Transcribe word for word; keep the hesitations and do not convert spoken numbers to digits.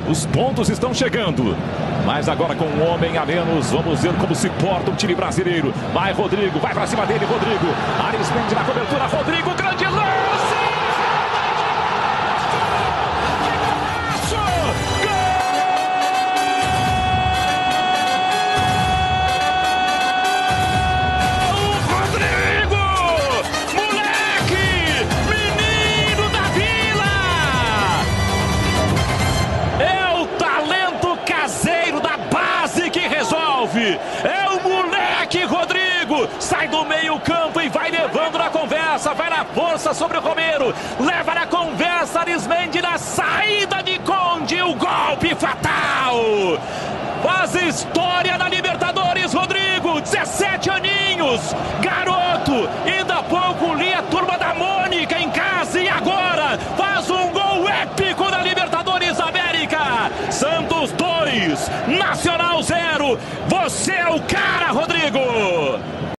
Os pontos estão chegando. Mas agora com um homem a menos, vamos ver como se porta o time brasileiro. Vai Rodrigo, vai pra cima dele, Rodrigo. Arismendi na cobertura, Rodrigo, grande lance! É o moleque Rodrigo, sai do meio campo e vai levando na conversa, vai na força sobre o Romero, leva na conversa Arismendi na saída de Conde, o golpe fatal, faz história na Libertadores Rodrigo, dezessete aninhos, garoto, ainda há pouco li a turma da Mônica em casa e agora faz um gol épico na Libertadores América, Santos dois, Nacional zero, você é o cara, Rodrigo!